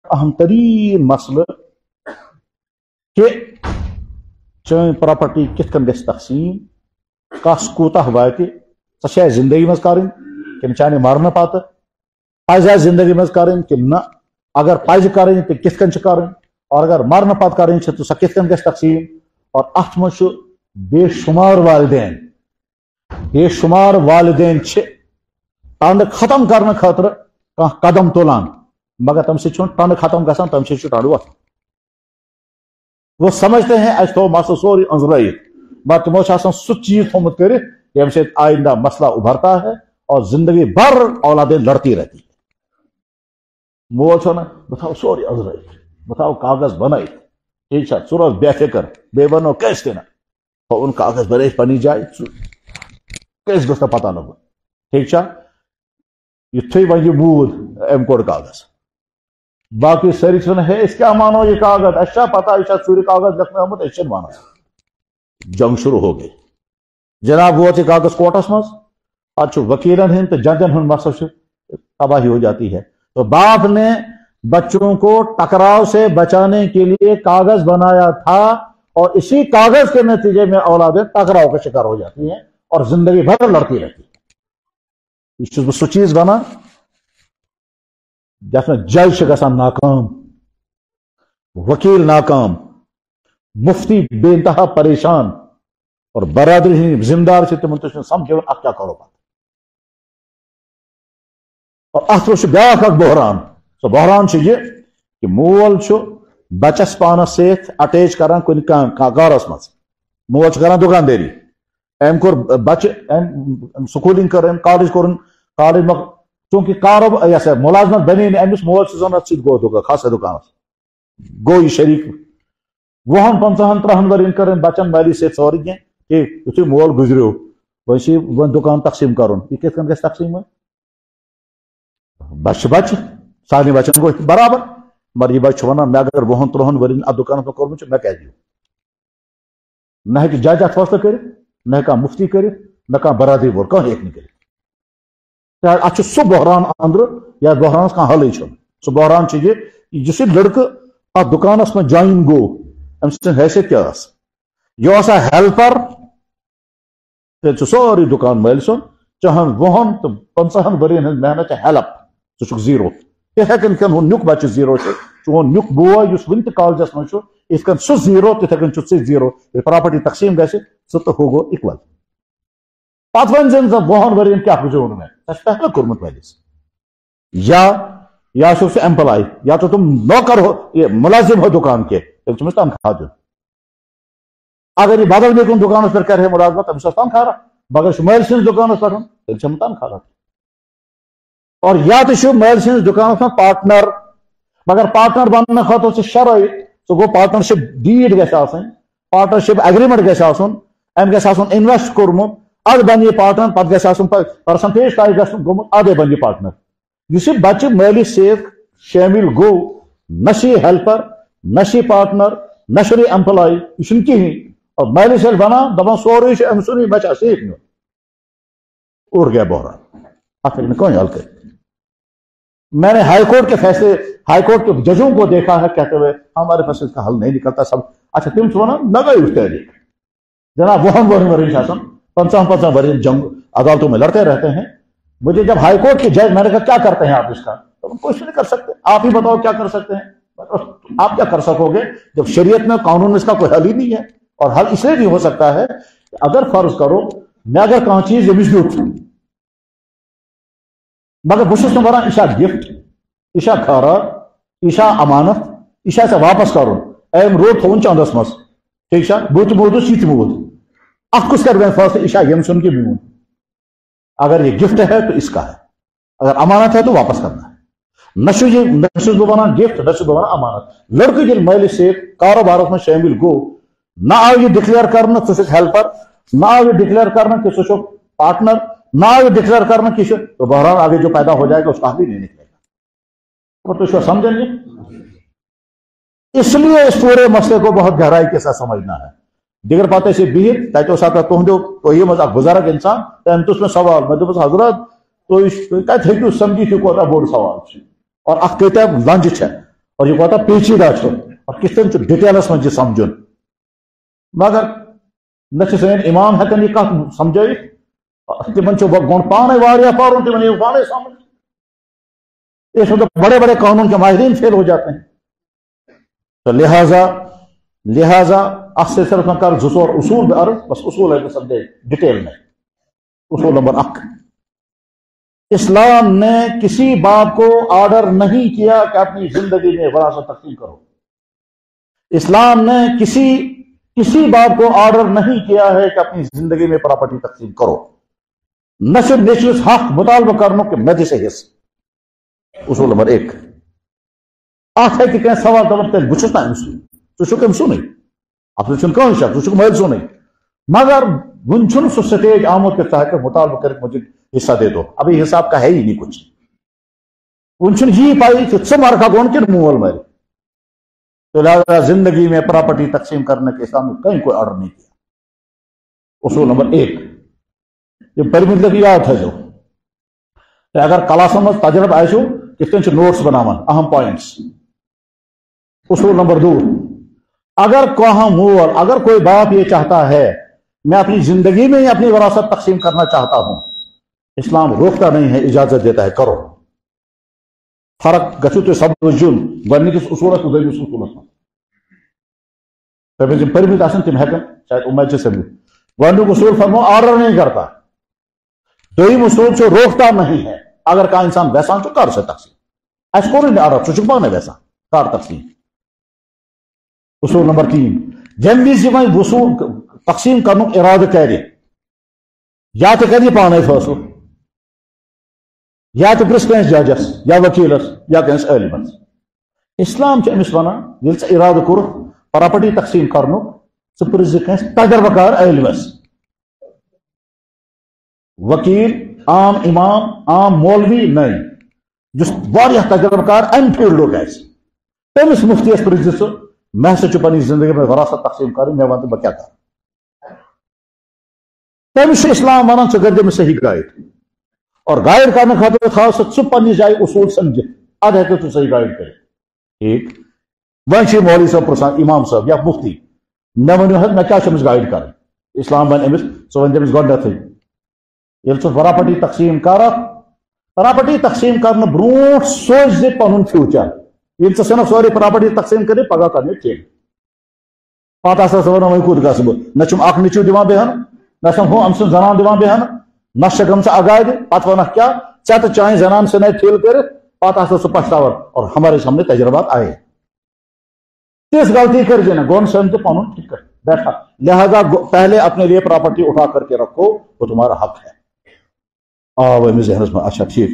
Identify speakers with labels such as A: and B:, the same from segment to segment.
A: اہم ترین مسئلہ کہ چین پراپرٹی کت کن گژھِ تقسیم کس کوتاہ واتہِ سۄ چھےٚ زندگی منٛز کرٕنۍ کِنہٕ چانہِ مرنہٕ پتہٕ پزِ زندگی منٛز کرٕنۍ کِنہٕ نہ اگر پزِ کرٕنۍ تہٕ کِتھ کٔنۍ چھِ کرٕنۍ اور اگر مرنہٕ پتہٕ کرٕنۍ چھِ تہٕ سۄ کِتھ کٔنۍ گژھِ تقسیم اور اتھ منٛز چھُ بے شمار والدین چھِ ٹنڈٕ ختم کرنہٕ خٲطرٕ کانٛہہ قدم تُلان مگر تم سے چھُنہٕ ٹنڈٕ ختم گژھان تم سے چھُ ٹنڈٕ وۄتھان وہ سمجھتے ہیں اَسہِ تھوٚو مسلہٕ سورُے أنٛزرٲیِتھ مگر تمو چھُ آسان سُہ چیز تھوٚمُت کٔرِتھ ییٚمہِ سۭتۍ آئندہ مسئلہ ابھرتا ہے اور زندگی بھر اولادیں لڑتی رہتی ہے مول چھُ ونان بہٕ تھاو سورُے أنٛزرٲیِتھ بہٕ تھاو کاغذ بنٲیِتھ ٹھیک چھا ژٕ روز بے فکر بیٚیہِ ونو کٲنٛسہِ تہِ نہٕ تھوٚوُن کاغذ بنٲیِتھ پننہِ جایہِ کٲنٛسہِ گوٚژھ نہٕ پتہ لگُن ٹھیک چھا یُتھُے وۄنۍ یہِ موٗد أمۍ کوٚڑ کاغذ باقی سٲری چھِ ونان ہے أسۍ کیٛاہ مانو یہِ کاغذ اَسہِ چھا پتہ یہِ چھا ژوٗرِ کاغذ لیکھنومُت أسۍ چھِنہٕ مانان جنگ شروع ہو گئی جناب ووت یہ کاغذ کورٹس منٛز پتہٕ چھُ وکیلن ہٕنٛدۍ تہٕ ججن ہُنٛد مسئلہ چھُ تباہی ہو جاتی ہے تو باپ نے بچوں کو ٹکراؤ سے بچانے کے لیے کاغذ بنایا تھا اور اسی کاغذ کے نتیجے میں اولادیں ٹکراؤ کا شکار ہو جاتی ہیں اور زندگی بھر لڑتی رہتی ہے یہ چھُس بہٕ سُہ چیز ونان یتھ منٛز جج چھِ گژھان ناکام وکیل ناکام مفتی بے انتہا پریشان اور برادری ہٕنٛدۍ ذمہٕ دار چھِ تِمن تہِ چھُنہٕ سمجھ یِوان اتھ کیٛاہ کرو پتہٕ اور اتھ منٛز چھُ بیٛاکھ اکھ بحران سُہ بحران چھُ یہِ کہ مول چھُ بچس پانس سۭتۍ اٹیچ کران کُنہِ کارس منٛز مول چھُ کران دُکاندٲری أمۍ کوٚر بچہِ أمۍ سکوٗلِنگ کٔر أمۍ کالج کوٚرُن کالج چوٗنٛکہِ کاروبار یہِ ہسا مُلازمت بنے نہٕ أمِس مول چھُ زن اتھ سۭتۍ گوٚو دُکان کھسا دُکانس گوٚو یہِ شریٖک 20 25 30 ؤرین کٔر أمۍ بچن مٲلی سۭتۍ سورُے کینٛہہ ٹھیٖک یُتھُے مول گُزریو وۄنۍ چھُ وۄنۍ دُکان تقسیٖم کرُن یہِ کِتھ کٔنۍ گژھِ تقسیٖم وۄنۍ بچہِ چھِ بچہِ سارنٕے بچن گوٚو برابر مگر یہِ بچہِ چھُ ونان مےٚ اگر 20 30 ؤرین اتھ دُکانس منٛز کوٚرمُت چھُ مےٚ کیٛازِ دِیِو نہ ہیٚکہِ جج اتھ فٲصلہٕ کٔرِتھ نہ ہیٚکہِ کانٛہہ مفتی کٔرِتھ نہ کانٛہہ برادری وول کانٛہہ ہیٚکہِ نہٕ کٔرِتھ اتھ چھُ سُہ بحران أنٛدرٕ یتھ بحرانس کانٛہہ حلٕے چھُنہٕ سُہ بحران چھُ یہِ یُس یہِ لڑکہٕ اتھ دُکانس منٛز جویِن گوٚو أمۍ سٕنٛز حیثیت کیٛاہ ٲس یہِ اوسا ہیلپر تیٚلہِ چھُ سورُے دُکان مٲلۍ سُنٛد چاہن 20 تہٕ 50 ؤرین ہٕنٛز محنت چھِ ہیلپ ژٕ چھُکھ زیٖرو تِتھے کٔنۍ کٔنۍ ہُہ نیُک بچہِ زیٖرو چھُ چون نیُک بوے یُس وُنہِ تہِ کالجس منٛز چھُ یِتھ کٔنۍ سُہ زیٖرو تِتھے کٔنۍ چھُ ژٕ زیٖرو ییٚلہِ پراپرٹی تقسیٖم گژھِ ژٕ تہٕ ہُہ گوٚو اِکول پتہٕ ؤنۍ زن 20 ؤرین کیٛاہ گُزریو نہٕ مےٚ ژےٚ چھُ فیصلہٕ کوٚرمُت مٲلِس یا چھُکھ ژٕ ایمپلاے یا ژٕ تِم نوکر ہو یہِ مُلٲزِم ہو دُکان کے تیٚلہِ چھُ أمِس تنخواہ دیُن اگر یہِ بدل بیٚیہِ کُنہِ دُکانس پٮ۪ٹھ کرِ ہے مُلازمت تٔمِس اوس تنخواہ رٹھ مگر چھُ مٲلۍ سٕنٛدِس دُکانس پٮ۪ٹھ تیٚلہِ چھِ أمِس تنخواہ رٹھ اور یا تہِ چھُ مٲلۍ سٕنٛدِس دُکانس منٛز پارٹنر مگر پارٹنر بننہٕ خٲطرٕ چھِ شرٲیِط سُہ گوٚو پارٹنرشپ ڈیٖڈ گژھِ آسٕنۍ پارٹنرشپ اگریمنٹ گژھِ آسُن أمۍ گژھِ آسُن اِنویسٹ کوٚرمُت ادٕ بنہِ یہِ پارٹنر پتہٕ گژھِ آسُن پرسنٹیج طے گژھُن گوٚمُت ادے بنہِ یہِ پارٹنر یُس یہِ بچہِ مٲلِس سۭتۍ شٲمِل گوٚو نہ چھِ یہِ ہیلپر نہ چھِ یہِ پارٹنر نہ چھُنہٕ یہِ ایمپلاے یہِ چھُنہٕ کِہینۍ اور مٲلِس ییٚلہِ بنان دپان سورُے چھُ أمۍ سُنٛدُے مےٚ چھُ اَتھ سۭتۍ نیُن اُڑ گیا بحران اتھ ہیٚکہِ نہٕ کٕہٕنۍ حل کٔرِتھ میں نے ہائی کورٹ کے فیصلے ہائی کورٹ کے ججوں کو دیکھا ہے کہتے ہوئے ہمارے پاس اس کا حل نہیں نکلتا سب اچھا تم چھِ ونان لگٲیِو تحریک جناب 20 ؤرین چھِ آسان 50 ؤرین جنگ عدالتوں میں لڑتے رہتے ہیں مجھے جب ہائی کورٹ کے جج میں نے کہا کیا کرتے ہیں آپ اس کا تو کچھ نہیں کر سکتے آپ ہی بتاؤ کیا کر سکتے ہیں آپ کیا کر سکو گے جب شریعت میں قانون میں اس کا کوئی حل ہی نہیں ہے اور حل اس لیے بھی ہو سکتا ہے کہ اگر فرض کرو میں اگر کانٛہہ چیز ییٚمِس دیُت مگر بہٕ چھُس نہٕ ونان یہِ چھا گفٹ یہِ چھا خٲرات یہِ چھا امانت یہِ چھا ژےٚ واپس کرُن أمۍ روٚٹ تھوٚوُن چندس منٛز ٹھیٖک چھا بہٕ تہِ موٗدُس یہِ تہِ موٗد اتھ کُس کرِ وۄنۍ فٲصلہٕ یہِ چھا ییٚمۍ سُنٛد کہ میون اگر یہ گفٹ ہے تو اس کا ہے اگر امانت ہے تو واپس کرنا ہے نہ چھُس بہٕ ونان گفٹ نہ چھُس بہٕ ونان امانت لڑکہٕ ییٚلہِ مٲلِس سۭتۍ کاروبارس منٛز شٲمِل گوٚو نہ آو یہِ ڈکلیئر کرنہٕ ژٕ چھُکھ ہیلپر نہ آو یہ ڈکلیئر کرنا کہ ژٕ چھُکھ پارٹنر نہ آو یہ ڈکلیئر کرنا کہ تو بہرحال آگے جو پیدا ہو جائے گا اس کا حل ہی نہیں نکلے گا اور تو سمجھیں گے اس لیے اس پورے مسئلے کو بہت گہرائی کے ساتھ سمجھنا ہے دیگر باتیں سے بہت تتہ اوس اکھ تُہنٛدیو منٛز اکھ بُزرگ انسان تٔمۍ پرُژھ مےٚ سوال مےٚ دوٚپُس حضرت تُہۍ کتہِ ہیٚکِو سمجھِتھ یہِ کوتاہ بوٚڑ سوال چھُ اور اتھ کۭتیاہ لنجہِ چھےٚ اور یہ کوتا پیچیدہ اور کس طرح ڈیٹیلس من سمجھن مگر نہ سین امام ہیکن یہ کت سمجھائت تمن گون پانے واریاہ پرن تمن یہ پانے سمجھ اس وقت بڑے بڑے قانون کے ماہرین فیل ہو جاتے ہیں تو لہذا اس سے صرف میں کر زور اصول عرض بس اصول ہے سمجھے ڈیٹیل میں اصول نمبر 1 اسلام نے کسی باپ کو آرڈر نہیں کیا کہ اپنی زندگی میں وراثت تقسیم کرو اسلام نے کسی باپ کو آرڈر نہیں کیا ہے کہ اپنی زندگی میں پراپرٹی تقسیم کرو نہ صرف نیچرس حق مطالبہ کرنا کہ میں سے حص اصول نمبر 1 ات ہے کہ سوال دپان تیل بہت نا امس ثم سنی ات کہیں شک ثم مل سنی مگر ون سہ سٹیج آمت کہ ثہ مطالبہ کر مجھے حصہ دے دو ابھی حساب کا ہے ہی نہیں کچھ ون یہ پائی کہ ثم مرکھا گون کہ مول مر تو لہذا زندگی میں پراپرٹی تقسیم کرنے کے اسلام نے کہیں کوئی آرڈر نہیں کیا اصول نمبر 1 یہ پرمت لگی یاد ہے جو اگر کلاسن مز تجربہ آسو کس نوٹس بناوان اہم پوائنٹس اصول نمبر 2 اگر کوئی باپ یہ چاہتا ہے میں اپنی زندگی میں ہی اپنی وراثت تقسیم کرنا چاہتا ہوں اسلام روکتا نہیں ہے اجازت دیتا ہے کرو فرق گھو تھی سمجھن گۄڈنِکِس اصولس تو دویمِس اصولس مز پرمت آسن تم ہیکن شاید امید سے سمجھ گۄڈنیُک اصول فرمو آرڈر نہیں کرتا دویم اصول روکتا نہیں ہے اگر کا انسان ویسان کر سے تقسیم اس کو آرڈر سہ پانے ویسان کر تقسیم اصول نمبر 3 جم وز وصول تقسیم کرنک ارادہ کر یا تو کر پانے فیصلہ یا تو پرس کنس ججس یا وکیلس یا کنس عالمس اسلام امس ونان یل ارادہ کور پراپرٹی تقسیم کرنک ثہ پرس کنس تجربہ کار عالمس وکیل عام امام عام مولوی نہیں جس واریاہ تجربہ کار ام فیلڈک تمس مفتیس پرس سہ میں ہسا پنی زندگی میں وراثت تقسیم کر میں ون بہ کیا کر تمس اسلام ونان ثہ گر صحیح گائیڈ اور گائیڈ کرنے خاطر تھا ثہ پنہ جائے اصول سمجھت اد ہیکو ثہ صحیح گائیڈ کر ٹھیک ون مولوی صاحب پرسان امام صاحب یا مفتی مے ونو حض میں کیا گائیڈ کر اسلام ون امس ثہ ون تمس گۄڈنیتھٕے ییٚلہِ ژٕ پراپرٹی تقسیم کرکھ پراپرٹی تقسیم کرنے برونٛٹھ سوچ زِ پنُن فیوچر ییٚلہِ ژٕ ژھٕنکھ سورُے پراپرٹی تقسیم کٔرِتھ پگہہ کرنہِ ٹھیک پتہٕ ہسا ژٕ ونان وۄنۍ کوٚت گژھٕ بہٕ نہ چھُم اکھ نیٚچوٗ دِوان بیٚہنہٕ نہ چھم ہُہ أمۍ سٕنٛز زنان دِوان بیٚہنہٕ نہ چھےٚ گٔمژٕ اگادِ پتہٕ ونکھ کیٛاہ ژےٚ تہٕ چانہِ زنان ژھٕناے ٹھیل کٔرِتھ پتہٕ ہسا سُہ پچھتاوان اور ہمارے سامنے تجربات آئے تِژھ غلطی کٔرزِ نہٕ گۄڈٕ سمجھ پنُن ٹھیک بیٹھا لہذا پہلے اپنے لیے پراپرٹی اٹھا کر کے رکھو وہ تمہارا حق ہے آو أمس ذہنس میں اچھا ٹھیک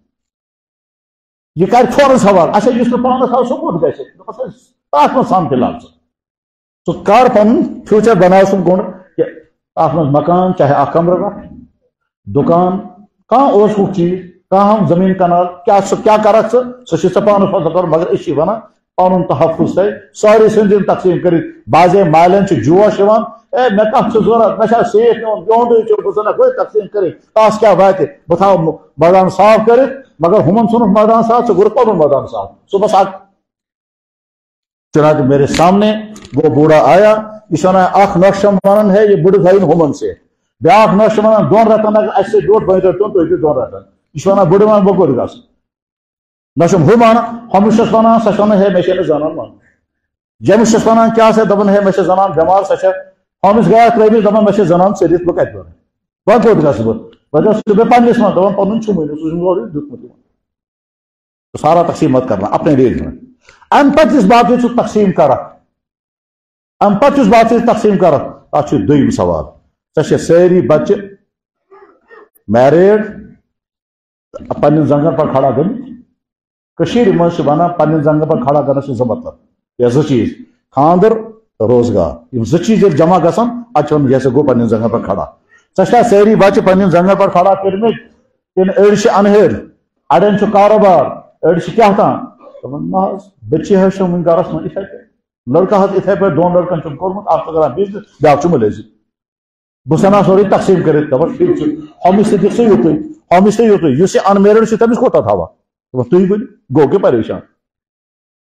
A: یہ کر فوراً سوال اچھا اس پانس آو سہ کوت گھس تک من سم فلحال ژٕ کر پن فیوچر بناو سم گوٚن تک من مکان چاہے اکھ کمرٕ رکھ دکان کانٛہہ چیز کانٛہہ زمین کنال کیا کرکھ ژٕ سہ چھُ ژےٚ پانس فٲصلہٕ کرُن مگر أسۍ چھِ ونان پنُن تحفظ تھٲے سٲری ژھٕنۍ تقسیم کٔرِتھ بعضے مالین چھُ جوش یِوان اے مےٚ کتھ چھُ ضروٗرت مےٚ چھا سیف نیُن یُہُنٛدُے چھُ بہٕ ژھٕنکھ وۄنۍ تقسیم کٔرِتھ تس کیٛاہ واتہِ بہٕ تھاو مٲدان صاف کٔرِتھ مگر ہُمن ژھُنُکھ مٲدان صاف ژٕ کوٚرُکھ پنُن مٲدان صاف صبحس اکھ چنانچہ میرے سامنے وہ بوڑھا آیا یہ ونان اکھ نقشم ونان ہے یہ بڑھ تھاوٕنۍ ہُمن سے بیاکھ نقشہ ونان 2 رٮ۪تن اگر اسہِ سۭتۍ بیوٗٹھ وۄنۍ رٔٹُن تُہۍ دِیِو 2 رٮ۪تن یہ ونان بڑھ ونان بہٕ کوٚت گژھٕ نہ چھُم ہُہ ونان ہُمِس چھُس ونان سۄ چھِ ونان ہے مےٚ چھے نہٕ زنان ونُن جٔمِس چھُس ونان کیٛاہ سا دپان ہے مےٚ چھِ زنان بٮ۪مار سۄ چھےٚ ہُمِس گٔیاکھ ترٛٲومٕژ دپان مےٚ چھِ زنان ژٔلِتھ بہٕ کتہِ وَنہٕ وۄنۍ کوٚت گژھٕ بہٕ وۄنۍ سُہ بیٚیہِ پننِس منٛز دپان پنُن چھُمٕے نہٕ سُہ چھُم اورٕ دیُتمُت یِمن سارا تقسیم مت کرنا اپنے ریج میں ام پتہٕ یُس باقٕے ژٕ تقسیم کرکھ ام پتہٕ یُس باقٕے تقسیم کرکھ تتھ چھُ دوٚیِم سوال ژےٚ چھےٚ سٲری بچہِ میریڈ پننٮ۪ن زنگن پر کھڑا گٔمٕتۍ کٔشیٖرِ منٛز چھِ ونان پننٮ۪ن زنگن پر کھڑا کرنس چھِ 2 مطلب یا 2 چیٖز خاندر روزگار یم 2 چیٖز ییٚلہِ جمع گژھن اتھ چھِ ونان یہِ ہسا گوٚو پننٮ۪ن زنگن پر کھڑا ژےٚ چھا سٲری بچہِ پننٮ۪ن زنگن پر کھڑا کٔرمٕتۍ کِنہٕ أڑۍ چھِ انہٲڑۍ اڑٮ۪ن چھُ کاروبار أڑۍ چھِ کیٛاہ تام دپان نہ حظ بچی حظ چھِ وُنہِ گرس منٛز یِتھے پٲٹھۍ لڑکہٕ حظ یِتھے پٲٹھۍ 2 لڑکن چھُم کوٚرمُت اکھ چھُ کران بِزنس بیاکھ چھُ مُلٲزم بہٕ ژھٕنان سورُے تقسیٖم کٔرِتھ دپان ٹھیٖک چھُ ہُمِس تہِ دِکھ ژٕ یُتُے ہُمِس تہِ یُتُے یُس یہِ ان میرِڈ چھُ تٔمِس کوٗتاہ تھاوان دپان تُہۍ ؤنِو گوٚو کہِ پریشان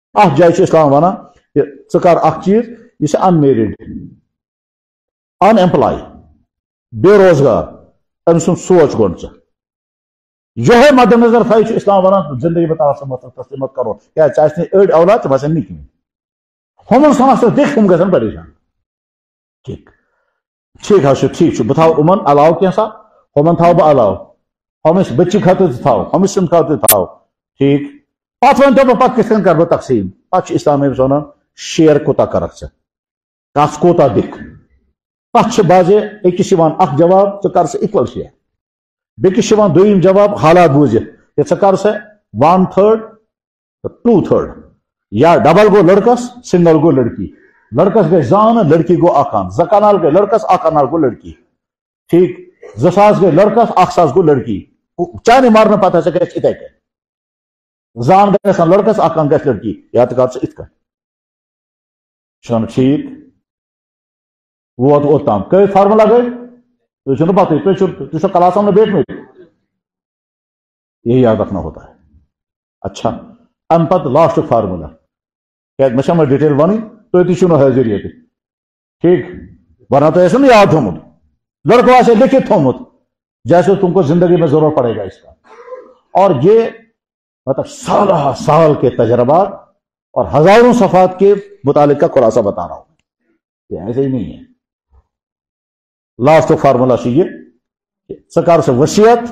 A: ات جائے اسلام ونان کہ ژٕ کر اکھ چیز یہ ان میرڈ ان ایمپلائی بے روزگار ام سن سوچ گون یہ مد نظر تھائی اسلام ونان زندگی میں تعالیٰ سے تسلیمت کرو کیا چاہے اڑ اولاد ژٕ بسن نہٕ کہین ہمن سنس دیکھ ہم گژھن پریشان ٹھیک ٹھیک ٹھیک بہ تھاو یمن علاوہ کینٛژھا ہمن تھاو بہ علاوہ ہمس بچی خاطر تھاو ہمس سند خاطر تھاو ٹھیک پتہ ون تو پتہ کتھ کن کر بہ تقسیم پتہ اسلام ونان شیئر کوتا کرک ژٕ کس کوتا دکھ تک بازے اکس اخ جواب ژٕ کر سا اکول شیئر بیکس دویم جواب حالات بوزت کہ ژٕ کر سا 1/3 2/3 یا ڈبل گو لڑکس سنگل گو لڑکی لڑکس گئی زان لڑکی گو اکان زٕ کنال گئی لڑکس اکھ کنال گو لڑکی ٹھیک 2000 گئی لڑکس 1000 گو لڑکی چانہ مارنے پتہ ژٕ گژھِ اتھے کن زان گژھان لڑکس اکان گژھِ لڑکی یا تہ کر ژٕ اتھ کن چھُنہ ٹھیک ووت اوتام کئی فارمولا گئی تھی چھو پتہ تھی چھو کلاس میں بیٹھ میں یہ یاد رکھنا ہوتا ہے اچھا ام پتہ لاسٹ فارمولا کیا میں ڈیٹیل ونی تھی تھی حاضر یہ ٹھیک ورنہ تو ایسے نا یاد تھومت لڑکوں ایسے لکھت تھومت جیسے تم کو زندگی میں ضرورت پڑے گا اس کا اور یہ مطلب سالہ سال کے تجربات اور ہزاروں صفحات کے متعلق کا خلاصہ بتا رہا ہوں یہ ایسے ہی نہیں ہے لاسٹ فارمولا سے یہ سکار سے وصیت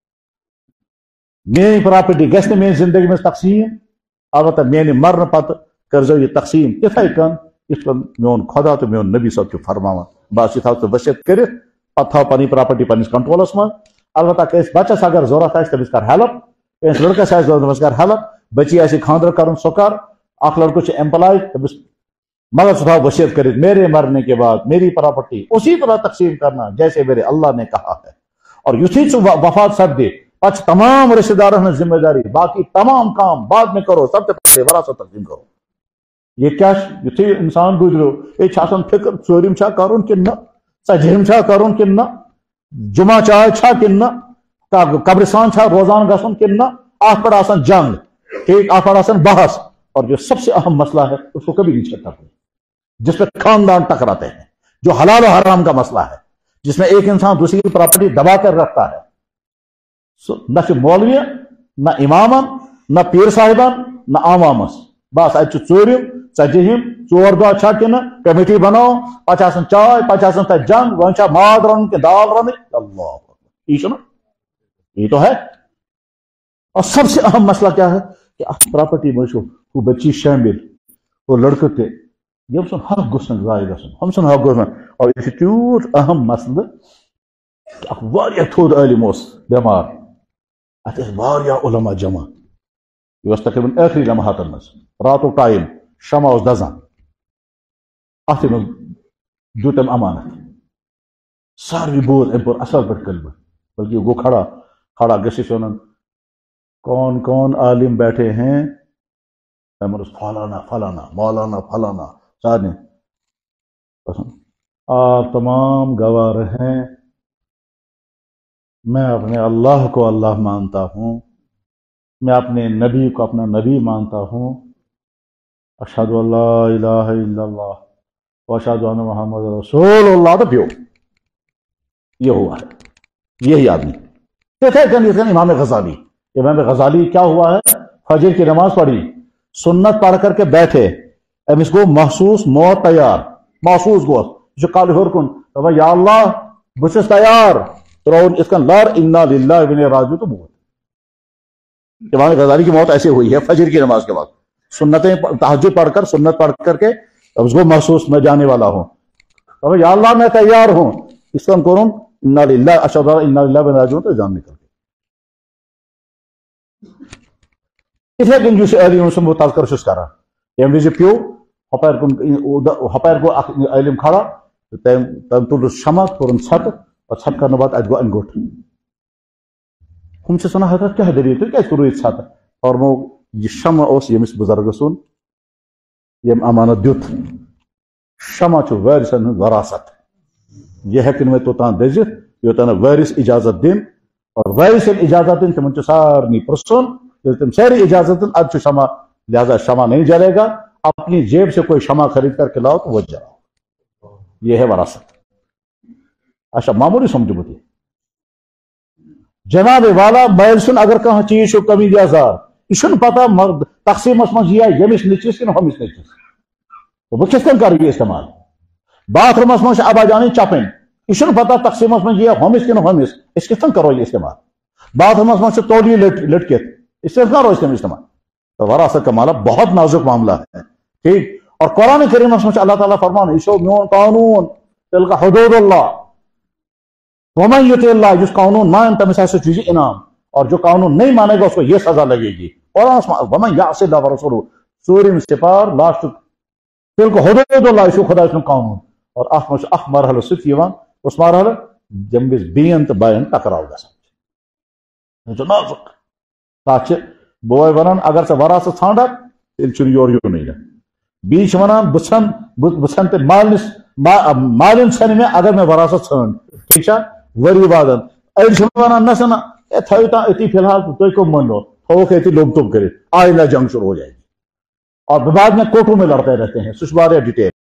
A: میری پراپرٹی گھس میری زندگی میں تقسیم البتہ میانہ مرنے پتہ کرزو یہ تقسیم اتھے کن اس کن میون خدا تو میون نبی صاحب فرماوان بس یہ تھو وصیت کرت پتہ تھو پنی پراپرٹی پنس کنٹرولس من البتہ کس بچس اگر ضرورت آس تمس کر ہیلپ کس لڑکس آس ضرورت تمس کر ہیلپ بچی آس خاندر کرن سو کر اخ لڑکہ ایمپلائی تمس مگر سو تھو وصیت کرت میرے مرنے کے بعد میری پراپرٹی اسی طرح تقسیم کرنا جیسے میرے اللہ نے کہا ہے اور یتھی وفات سپدے پتہ تمام رشتہ دارن ذمہ داری باقی تمام کام بعد میں کرو سب سے پہلے وراثت تقسیم کرو یہ کیا یتھی انسان گزرو یہ فکر ژوٗرِم چھا کرن کہ نہ ژتجِہِم چھا کرن کہ نہ جمعہ چاے چھا کہ نہ قبرستان چھا روزان گژھن کہ نہ ات پر آسان جنگ ٹھیک ات پر آسان بحث اور جو سب سے اہم مسئلہ ہے اس کو کبھی نہیں چھڑتا کوئی جس پہ خاندان ٹکراتے ہیں جو حلال و حرام کا مسئلہ ہے جس میں ایک انسان دوسری کی پراپرٹی دبا کر رکھتا ہے نہ مولوی نہ امامن نہ پیر صاحبان نہ عوامس بس اتہ ژوٗرِم ژتجِہِم 4 دۄہ چھا کہ کمیٹی بناو پتہ آسان چائے پتہ آسان تتہ جنگ ون چھا ماز رن کہ دال رن اللہ یہ نا یہ تو ہے اور سب سے اہم مسئلہ کیا ہے کہ ات پراپرٹی میں وہ بچی شامل وہ لڑکہ تہ یم سن حق گھن ضائع گھن ہم سن حق گھن اور یہ تیوت اہم مسئلہ اخ واریاہ تھوٚد عالم اوس بیمار ات واریاہ علماء جمع یہ تقریباً ٲخری لمحاتن مز راتو ٹائم شمع اوس دزان ات من دیُت أمۍ امانت ساروی بوز ام پور اصل پہ کلمہ بلکہ یہ گو کھڑا گھس ونان کون کون عالم بیٹھے ہیں فلانا فلانا مولانا فلانا سارے آپ تمام گواہ ہیں میں اپنے اللہ کو اللہ مانتا ہوں میں اپنے نبی کو اپنا نبی مانتا ہوں اشہد ان لا الہ الا اللہ واشہد ان محمد رسول اللہ تو پیو یہ ہوا ہے یہی آدمی امام غزالی کیا ہوا ہے فجر کی نماز پڑھی سنت پڑھ کر کے بیٹھے امس گو محسوس موت تیار محسوس گو جو کال ہور کن یا اللہ بس تیار ترون اس کا لار انا للہ و انا راجعون تو موت امام غزالی کی موت ایسے ہوئی ہے فجر کی نماز کے بعد سنتیں تہجد پڑھ کر سنت پڑھ کر کے اس کو محسوس میں جانے والا ہوں یا اللہ میں تیار ہوں اس کا کروں انا للہ اشہد انا للہ و انا راجعون تو جان نکل اتھے کن جو عالم سن بہ تذکر چھس کران یم وز پیو ہپار گو عالم کھڑا تم تل شمع کورن ژھٹ اور ژھٹ کرنے بعد ات گو انگوٹ ہم سے سنا حضرت کیا دلیل تھی کیا کرو یہ ژھٹ اور وہ یہ شمع اس یمس بزرگ سن یم امانت دیت شمع چھ وارثن وراثت یہ ہیکن میں توتان دزت یوتان وارث اجازت دن اور وارث اجازت دن تمن چھ سارنی پرسن تم ساری اجازت دن اد شمع لہذا شمع نہیں جلے گا. اپنی جیب سے کوئی شمع خرید کر کے لاؤ تو وہ جلاؤ. یہ ہے وراثت. اچھا معمولی سمجھو مجھے جناب والا میل سن اگر کہاں چیز کمی زار یہ پتہ تقسیم یہ یمس نچس کہ ہمس نچس وہ کس کن کر یہ استعمال. باتھ رومس مجھ ابا جانی چپن یہ پتہ تقسیم یہ ہمس کہ ہمس اس کس کن کرو یہ استعمال. باتھ رومس مجھ تولی لٹکت اس سے کرو اس استعمال. تو وراثت کا معاملہ بہت نازک معاملہ ہے. ٹھیک. اور قرآن کریم میں اللہ تعالیٰ فرمان یہ میون قانون تل کا حدود اللہ ومن یطع اللہ جس قانون مان تمس آسہِ چیز انعام اور جو قانون نہیں مانے گا اس کو یہ سزا لگے گی. قرآن ومن یعص اللہ ورسولہ سورہ سپار لاسٹ تل کا حدود اللہ یہ خدا سن قانون. اور اخ مرحلہ سۭتۍ یِوان اس مرحلہ جم بین تو بین ٹکراو گژھان نازک. تتھ بوے ونان اگر ژٕ وراثت ژھانڈکھ تیٚلہِ چھُنہٕ یورٕ یِونٕے. بیٚیہِ چھِ ونان بہٕ ژھنہٕ تیٚلہِ مالِن ژھنہِ مےٚ اگر مےٚ وراثت ژھٲنڈ. ٹھیک چھا ؤری وادن أڑۍ چھِ ونان نہ سا نہ تھٲیِو تام أتی فی الحال تُہۍ کٕم مٲنِو تھووُکھ أتی لوٚب توٚب کٔرِتھ آئندہ جنگ شروع ہو جائے گی. اور بعد میں کوٹوں میں لڑتے رہتے ہیں. سُہ چھُ واریاہ ڈیٹیل.